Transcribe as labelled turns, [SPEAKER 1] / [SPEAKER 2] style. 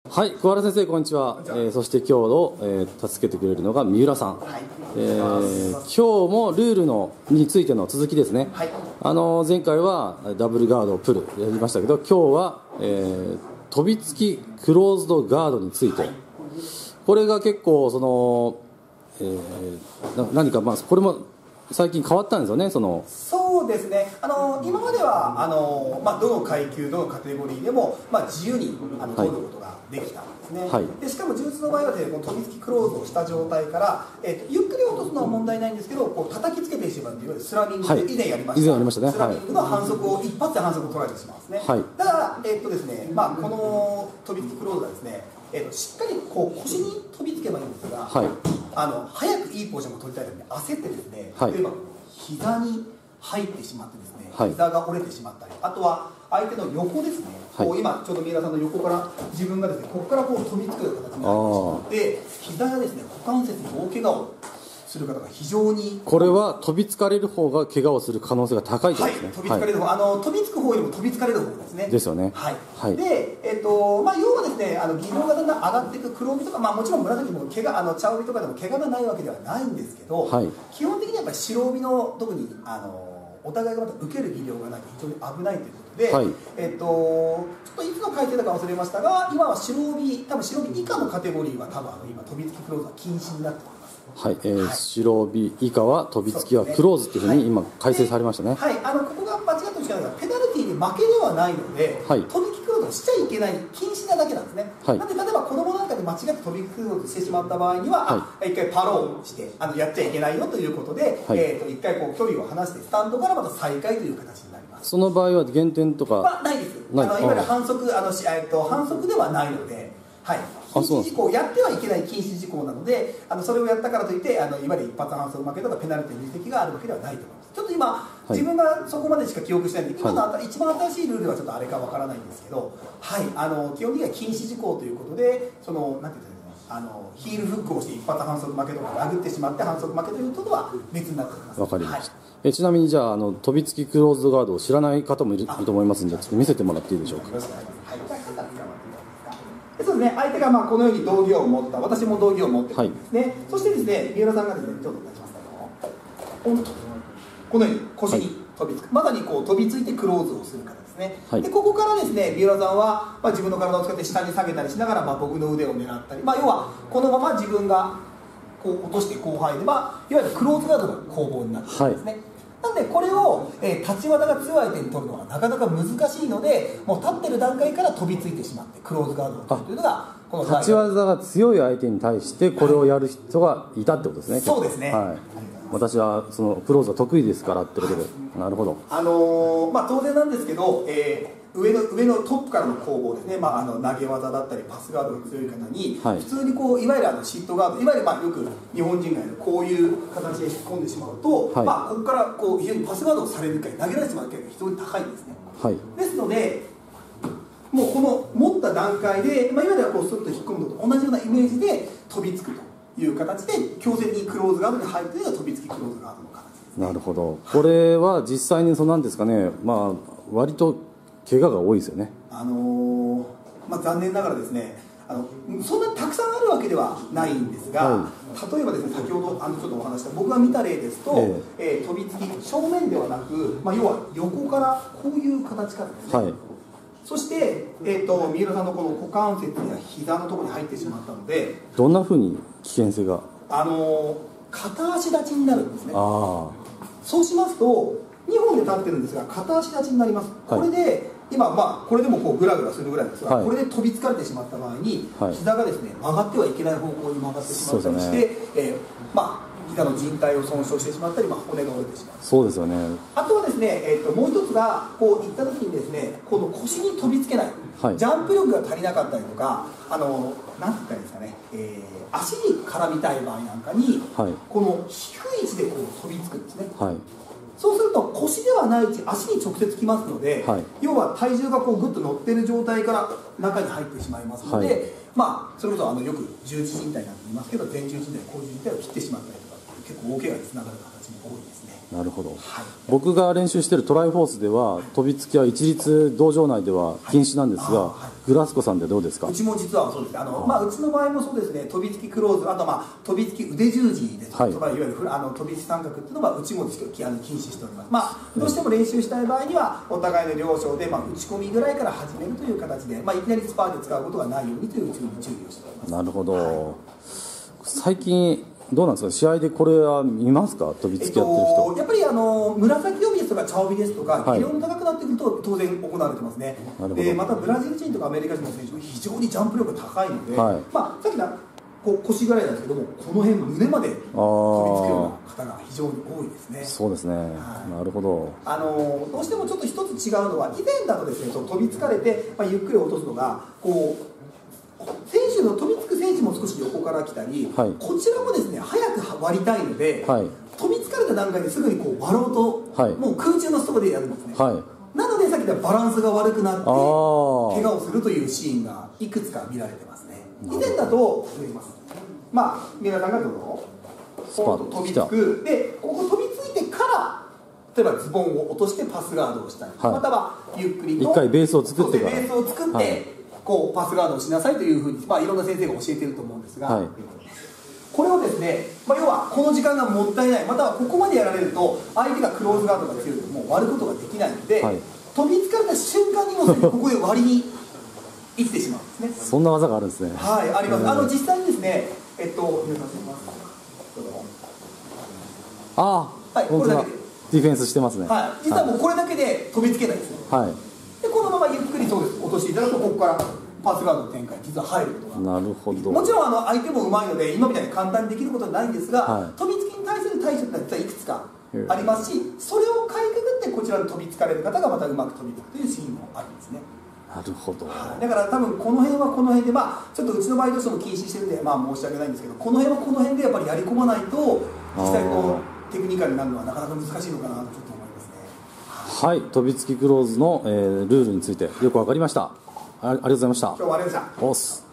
[SPEAKER 1] はい、小原先生、こんにちは。そして今日の、助けてくれるのが三浦さん。
[SPEAKER 2] はい、
[SPEAKER 1] 今日もルールについての続きですね。
[SPEAKER 2] はい、
[SPEAKER 1] 前回はダブルガードプルやりましたけど、今日は、飛びつきクローズドガードについて、これが結構何か、これも最近変わったんですよね。
[SPEAKER 2] そうですね、今まではどの階級、どのカテゴリーでも、自由に取ることができたんですね、
[SPEAKER 1] はい、
[SPEAKER 2] でしかも柔術の場合はですね、この飛びつきクローズをした状態から、ゆっくり落とすのは問題ないんですけど、こう叩きつけてしまうという、いわゆるスラミングで以前やりました、
[SPEAKER 1] ね、
[SPEAKER 2] スラミングの反則を、一発で反則を取られてしまうんですね、
[SPEAKER 1] はい、
[SPEAKER 2] だから、ですね、この飛びつきクローズはですね、しっかりこう腰に飛びつけばいいんですが、
[SPEAKER 1] はい、
[SPEAKER 2] 早くいいポジションを取りたいので焦ってですね、
[SPEAKER 1] はい、
[SPEAKER 2] 例えば膝に入ってしまってですね、
[SPEAKER 1] はい、
[SPEAKER 2] 膝が折れてしまったり、あとは相手の横ですね、
[SPEAKER 1] はい、
[SPEAKER 2] こう今ちょうど三浦さんの横から自分がですね、ここからこう飛びつくような形になってしまって、膝やですね、股関節に大怪我をする方が非常に、
[SPEAKER 1] これは飛びつかれる方が怪我をする可能性が高いとですね。
[SPEAKER 2] はい、飛びつかれる方、飛びつく方よりも飛びつかれる方ですね。
[SPEAKER 1] ですよね。
[SPEAKER 2] はい。
[SPEAKER 1] はい、
[SPEAKER 2] で、要はですね、技量がだんだん上がっていく黒帯とか、もちろん紫も怪我、茶帯とかでも怪我がないわけではないんですけど、
[SPEAKER 1] はい、
[SPEAKER 2] 基本的にやっぱり白帯の特にお互いがまた受ける技量がないと非常に危ないということで、はい、ちょっといつの改定だか忘れましたが、今は白帯、多分白帯以下のカテゴリーは多分今飛びつきクローズは禁止になっております。
[SPEAKER 1] はい、白帯以下は飛びつきはクローズというふうに今改正されましたね。
[SPEAKER 2] はい、ここが間違ってほしくないのがペナルティーに負けではないので、はい、飛びつきクローズをしちゃいけない禁止なだけなんですね。はい、なので例えば子供なんかで間違って飛びつきクローズしてしまった場合には、はい、一回パローしてやっちゃいけないよということで、はい、一回こう距離を離してスタンドからまた再開という形になります。
[SPEAKER 1] その場合は減点とか、
[SPEAKER 2] ないです。いわゆる反則反則ではないので。はい、禁止事項、やってはいけない禁止事項なので、それをやったからといっていわゆる一発反則負けとかペナルティーの実績があるわけではないと思います。ちょっと今、はい、自分がそこまでしか記憶してないので、今の一番新しいルールではちょっとあれかわからないんですけど、はい、基本的には禁止事項ということで、なんていうんですかね、ヒールフックをして一発反則負けとか殴ってしまって反則負けということは別になっております。
[SPEAKER 1] わかりました。はい、ちなみにじゃあ飛びつきクローズドガードを知らない方もいると思いますので、ちょっと見せてもらっていいでしょうか。
[SPEAKER 2] そうですね、相手がこのように道着を持った、私も道着を持ってるんですね、はい、そしてですね、三浦さんがですね、ちょっと出しますこのように腰に飛びつく、まさにこう飛びついてクローズをするからですね、はい、でここからですね、三浦さんは、自分の体を使って下に下げたりしながら、僕の腕を狙ったり、要はこのまま自分がこう落として後輩で、いわゆるクローズガードが攻防になっているんですね。はい、なんでこれを、立ち技が強い相手に取るのはなかなか難しいので、もう立ってる段階から飛びついてしまってクローズガードを取るというのがこの
[SPEAKER 1] 立ち技が強い相手に対してこれをやる人がいたってことですね。
[SPEAKER 2] そうですね、
[SPEAKER 1] はい、私はそのクローズが得意ですからってことで、なるほど。
[SPEAKER 2] 当然なんですけど、上のトップからの攻防ですね、投げ技だったりパスガードが強い方に、はい、普通にこういわゆるシットガード、いわゆるよく日本人がやるこういう形で引っ込んでしまうと、はい、ここからこう非常にパスガードをされる機会、投げられてしまう機会が非常に高いんですね。はい、ですので、もうこの持った段階で、いわゆるこうスッと引っ込むのと同じようなイメージで飛びつくという形で、強制的にクローズガードに入るというのが飛びつきクローズガードの形ですね。
[SPEAKER 1] なるほど。これは実際になんですかね、割と怪我が多いですよね。
[SPEAKER 2] 残念ながらですね、そんなにたくさんあるわけではないんですが、はい、例えばですね、先ほどちょっとお話した僕が見た例ですと、飛びつき正面ではなく、要は横からこういう形からですね、はい、そして、三浦さんのこの股関節や膝のところに入ってしまったので、
[SPEAKER 1] どんなふうに危険性が
[SPEAKER 2] 片足立ちになるんですね。そうしますと2本で立ってるんですが片足立ちになります。はい、これで今、これでもこうグラグラするぐらいですが、はい、これで飛びつかれてしまった場合に、はい、膝がですね曲がってはいけない方向に曲がってしまったりして、膝の靭帯を損傷してしまったり、骨が折れてしまう。
[SPEAKER 1] そうですよね。
[SPEAKER 2] あとはですね、もう一つがこういった時にですね、この腰に飛びつけない、はい、ジャンプ力が足りなかったりとか、なんて言ったらいいですかね、足に絡みたい場合なんかに、はい、この低い位置でこう飛びつくんですね。はい、そうすると腰ではない位置、足に直接きますので、はい、要は体重がこうグッと乗ってる状態から中に入ってしまいますので、はい、それこそよく十字靭帯なんて言いますけど、前十字靭帯、後十字靭帯を切ってしまったりとか結構大怪我につながる形形も多いですね。
[SPEAKER 1] なるほど、僕が練習しているトライフォースでは飛びつきは一律道場内では禁止なんですが、グラスコさんでどうですか？
[SPEAKER 2] うちも実はそうです。うちの場合もそうですね。飛びつきクローズ、あと飛びつき腕十字ですとか、いわゆる飛びつき三角っていうのはうちも禁止しております。どうしても練習したい場合にはお互いの了承で打ち込みぐらいから始めるという形で、いきなりスパーで使うことがないようにという注意をしております。
[SPEAKER 1] なるほど、最近どうなんですか、試合でこれは見ますか、飛びつきやってる人。
[SPEAKER 2] やっぱり紫帯ですとか茶帯ですとか、技量の高くなってくると当然行われてますね。でまたブラジル人とかアメリカ人の選手も非常にジャンプ力が高いので、さっき腰ぐらいなんですけども、この辺胸まで飛びつくような方が非常に多いですね。
[SPEAKER 1] そうですね、なるほど。
[SPEAKER 2] どうしてもちょっと一つ違うのは、以前だとですね、飛びつかれて、ゆっくり落とすのが選手の飛びつく選手も少し横から来たり、こちらもですね早く割りたいので、飛びつかれた段階ですぐに割ろうと、もう空中のストーでやるんですね。なのでさっき言ったバランスが悪くなって怪我をするというシーンがいくつか見られてますね。以前だと皆さんがどうぞ飛びつくで、ここ飛びついてから例えばズボンを落としてパスガードをしたり、またはゆっくりと
[SPEAKER 1] 一回ベースを作ってから
[SPEAKER 2] ベースを作って、パスガードをしなさいというふうに、いろんな先生が教えていると思うんですが、これをですね、要はこの時間がもったいない、またはここまでやられると相手がクローズガードが強いともう割ることができないので、飛びつかれた瞬間にもここで割りにいってしまうんですね。
[SPEAKER 1] そんな技があるんですね。
[SPEAKER 2] あります。実際にですね、皆さんこれだけで
[SPEAKER 1] ディフェンスしてますね。
[SPEAKER 2] 実はもうこれだけで飛びつけないんですね。でこのままゆっくりそうです落としていただくと、ここからパスガードの展開実は入ることが、
[SPEAKER 1] なるほど。
[SPEAKER 2] もちろん相手もうまいので今みたいに簡単にできることはないんですが、飛びつきに対する対処って実はいくつかありますし、それをかいくぐってこちらに飛びつかれる方がまたうまく飛びつくというシーンもあるんですね。
[SPEAKER 1] なるほど。
[SPEAKER 2] だから多分この辺はこの辺で、ちょっとうちの場合どうしても禁止してるんで申し訳ないんですけど、この辺はこの辺でやっぱりやり込まないと実際テクニカルになるのはなかなか難しいのかなとちょっと思いますね。
[SPEAKER 1] はい、飛びつきクローズの、ルールについてよく分かりました。ありがとうございました。
[SPEAKER 2] 今日はありがとうございました。